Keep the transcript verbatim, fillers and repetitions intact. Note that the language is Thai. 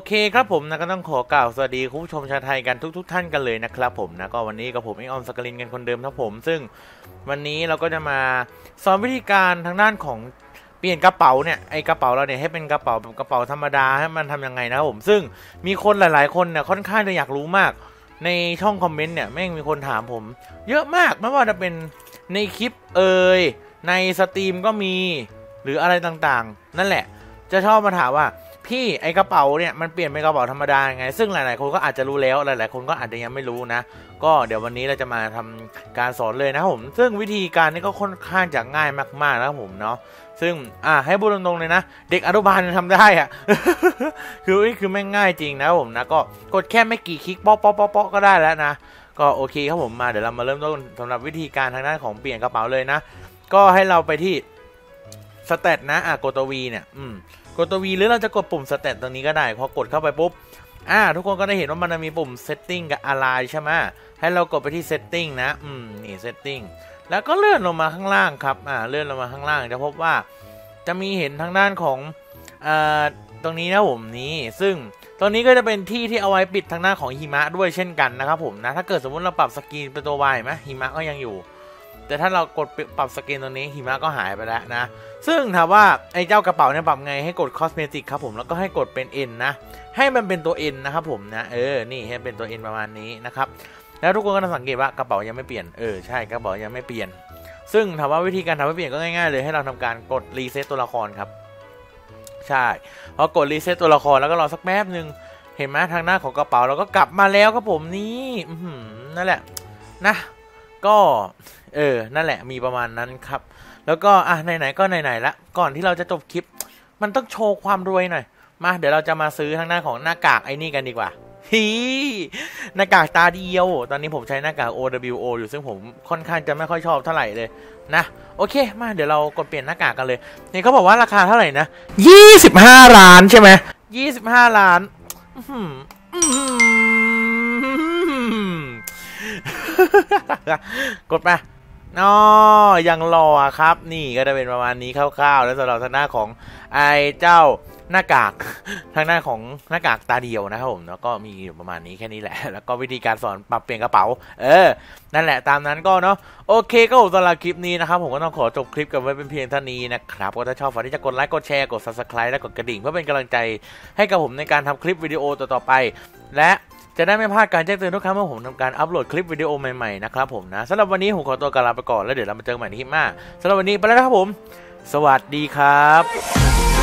เคครับผมนะก็ต้องขอกล่าวสวัสดีคุณผู้ชมชาวไทยกันทุกๆ ท, ท่านกันเลยนะครับผมนะก็วันนี้กับผมไอออมสกลินกันคนเดิมครับผมซึ่งวันนี้เราก็จะมาสอนวิธีการทางด้านของเปลี่ยนกระเป๋าเนี่ยไอกระเป๋าเราเนี่ยให้เป็นกระเป๋าแบบกระเป๋าธรรมดาให้มันทำยังไงนะครับผมซึ่งมีคนหลายๆคนเนี่ยค่อนข้างจะอยากรู้มากในช่องคอมเมนต์เนี่ยแม่งมีคนถามผมเยอะมากไม่ว่าจะเป็นในคลิปเอ่ยในสตรีมก็มีหรืออะไรต่างๆนั่นแหละจะชอบมาถามว่าพี่ไอกระเป๋าเนี่ยมันเปลี่ยนเป็นกระเป๋าธรรมดาไงซึ่งหลายๆคนก็อาจจะรู้แล้วหลายๆคนก็อาจจะยังไม่รู้นะก็เดี๋ยววันนี้เราจะมาทำการสอนเลยนะครับผมซึ่งวิธีการนี้ก็ค่อนข้างจะง่ายมากๆนะครับผมเนาะซึ่งอ่าให้พูดตรงๆเลยนะเด็กอนุบาลทำได้อะ คือคือไม่ง่ายจริงนะผมนะก็กดแค่ไม่กี่คลิกป๊อกป๊อกป๊อกป๊อกก็ได้แล้วนะก็โอเคครับผมมาเดี๋ยวเรามาเริ่มต้นสำหรับวิธีการทางด้านของเปลี่ยนกระเป๋าเลยนะก็ให้เราไปที่สเตตนะอ่ะกดตัว V เนี่ยอืมกดตัว V หรือเราจะกดปุ่มสเตตตรงนี้ก็ได้พอกดเข้าไปปุ๊บอ่าทุกคนก็ได้เห็นว่ามันมีปุ่ม setting กับ align ใช่ไหมให้เรากดไปที่ setting นะอืมนี่ setting แล้วก็เลื่อนลงมาข้างล่างครับอ่าเลื่อนลงมาข้างล่างจะพบว่าจะมีเห็นทางด้านของอ่าตรงนี้นะผมนี้ซึ่งตรงนี้ก็จะเป็นที่ที่เอาไว้ปิดทางด้านของหิมะด้วยเช่นกันนะครับผมนะถ้าเกิดสมมติเราปรับสกรีนเป็นตัว Y ไหมหิมะก็ยังอยู่แต่ถ้าเรากดปรับสกรีนตรงนี้หิมะก็หายไปแล้วนะซึ่งถามว่าไอ้เจ้ากระเป๋าเนี่ยปรับไงให้กด cosmetic ครับผมแล้วก็ให้กดเป็น N นะให้มันเป็นตัว N นะครับผมนะเออนี่ให้เป็นตัว N ประมาณนี้นะครับแล้วทุกคนก็ต้องสังเกตว่ากระเป๋ายังไม่เปลี่ยนเออใช่กระเป๋ายังไม่เปลี่ยนซึ่งถามว่าวิธีการทำให้เปลี่ยนก็ง่ายๆเลยให้เราทำการกดรีเซ็ตตัวละครครับใช่พอกดรีเซ็ตตัวละครแล้วก็รอสักแป๊บนึงเห็นไหมทางหน้าของกระเป๋าเราก็กลับมาแล้วครับผมนี่นั่นแหละนะก็เออนั่นแหละมีประมาณนั้นครับแล้วก็อ่ะไหนๆก็ไหนๆละก่อนที่เราจะจบคลิปมันต้องโชว์ความรวยหน่อยมาเดี๋ยวเราจะมาซื้อทางหน้าของหน้ากากไอ้นี่กันดีกว่าฮีหน้ากากตาเดียวตอนนี้ผมใช้หน้ากาก โอ ดับเบิลยู โอ อยู่ซึ่งผมค่อนข้างจะไม่ค่อยชอบเท่าไหร่เลยนะโอเคมาเดี๋ยวเรากดเปลี่ยนหน้ากากกันเลยนี่เขาบอกว่าราคาเท่าไหร่นะยี่สิบห้าล้านใช่ไหมยี่สิบห้าล้านกดไปอ๋อยังรอครับนี่ก็จะเป็นประมาณนี้คร่าวๆแล้วสำหรับทางหน้าของไอ้เจ้าหน้ากากทางหน้าของหน้ากากตาเดียวนะครับผมแล้วก็มีประมาณนี้แค่นี้แหละแล้วก็วิธีการสอนปรับเปลี่ยนกระเป๋าเออนั่นแหละตามนั้นก็เนาะโอเคก็ผมสำหรับคลิปนี้นะครับผมก็ต้องขอจบคลิปกันไว้เป็นเพียงเท่านี้นะครับก็ถ้าชอบฝากที่จะกดไลค์กดแชร์กด ซับสไครบ์ และกดกระดิ่งเพื่อเป็นกำลังใจให้กับผมในการทำคลิปวิดีโอต่อๆไปและจะได้ไม่พลาดการแจ้งเตือนทุกครั้งเมื่อผมทำการอัปโหลดคลิปวิดีโอใหม่ๆนะครับผมนะสำหรับวันนี้ผมขอตัวลาไปก่อนแล้วเดี๋ยวเรามาเจอกันใหม่ในคลิปหน้าสำหรับวันนี้ไปแล้วนะครับผมสวัสดีครับ